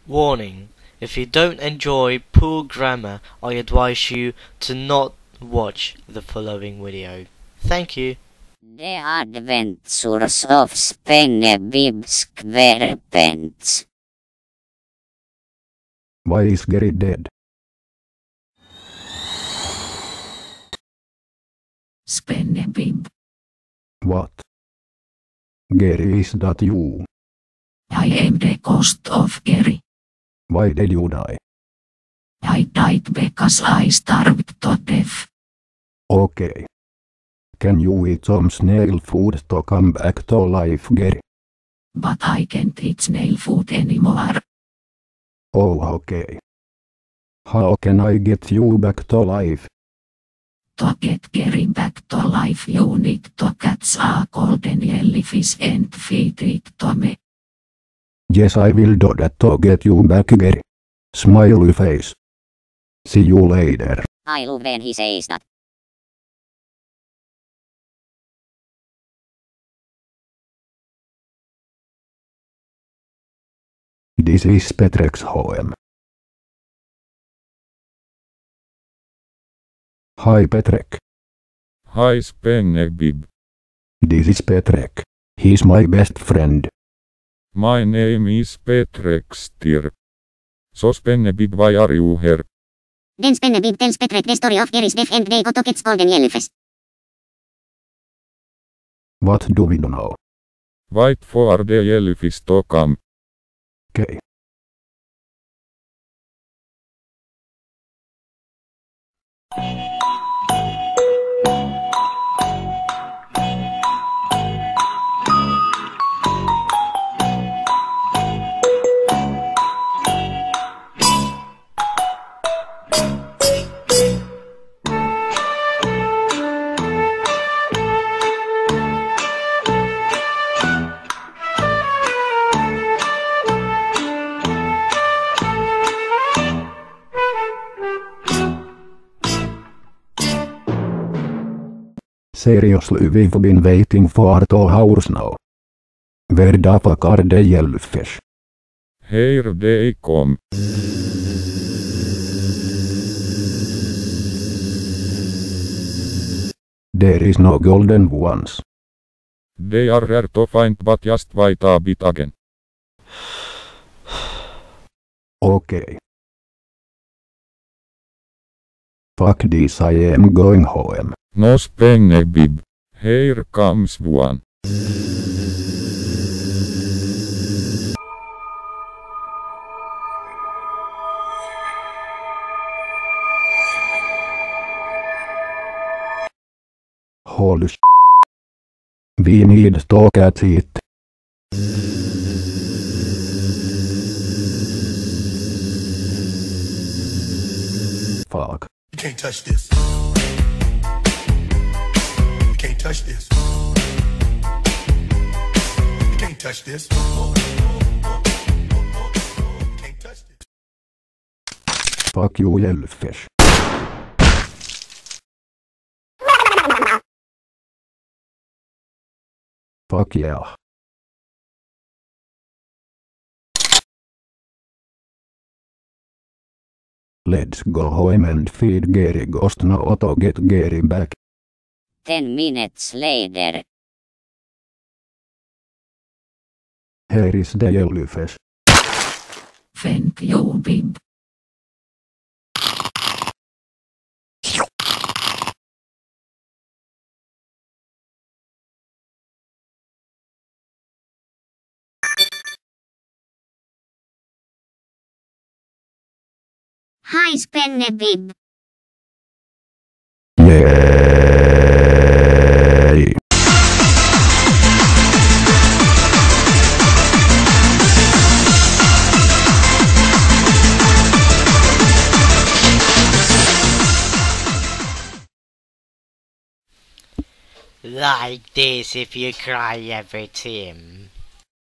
Warning: if you don't enjoy poor grammar, I advise you to not watch the following video. Thank you. The Adventures of SpongeBob SquarePants. Why is Gary dead? SpongeBob. What? Gary, is that you? I am the ghost of Gary. Why did you die? I died because I starved to death. Okay. Can you eat some snail food to come back to life, Gary? But I can't eat snail food anymore. Oh, okay. How can I get you back to life? To get Gary back to life, you need to catch a golden jellyfish and feed it to me. Yes, I will do that to get you back, Gary. Smiley face. See you later. I love when he says that. This is Petrek's home. Hi Petrek. Hi SpongeBob. This is Petrek. He's my best friend. My name is Petrekster. So SpongeBob, why are you here? Then SpongeBob tells Patrick the story of Gary's death and they go to get golden jellyfish. What do we know? Wait for the jellyfish to come. Okay. Seriously, we've been waiting for 2 hours now. Where the fuck are the jellyfish? Here they come. There is no golden ones. They are rare to find, but just wait a bit again. Okay. Fuck this, I am going home. No SpongeBob. Here comes one. Holy sh**. We need to catch it. Fuck. You can't touch this. You can't touch this. You can't touch this. You can't touch this. Fuck you, jellyfish. Fuck yeah. Let's go home and feed Gary Ghost now to get Gary back. 10 minutes later. Here is the jellyfish. Thank you, Bib. Hi SpongeBob. Yay! Like this if you cry every time.